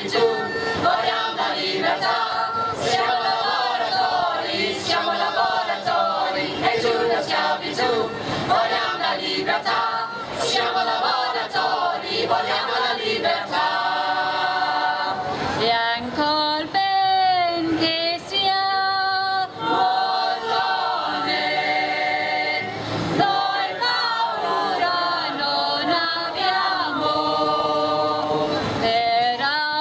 schiavitù, vogliamo la libertà. Siamo lavoratori e giù la schiavitù, vogliamo la libertà. Siamo lavoratori, vogliamo la libertà. E ancora ben che sia montone, noi paura non abbiamo, per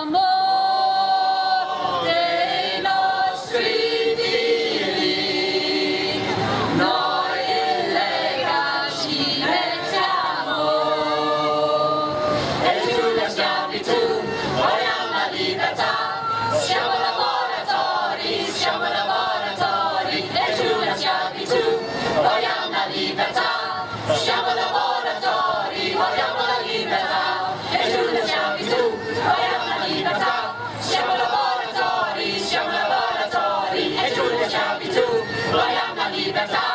amor dei nostri figli, noi in Lega ci mettiamo. E giù la schiavitù, vogliamo la libertà. Siamo lavoratori, e giù la schiavitù, vogliamo la libertà. Siamo lavoratori, vogliamo la libertà. E giù la schiavitù, vogliamo la libertà. Siamo lavoratori, e giù la schiavitù, vogliamo la libertà.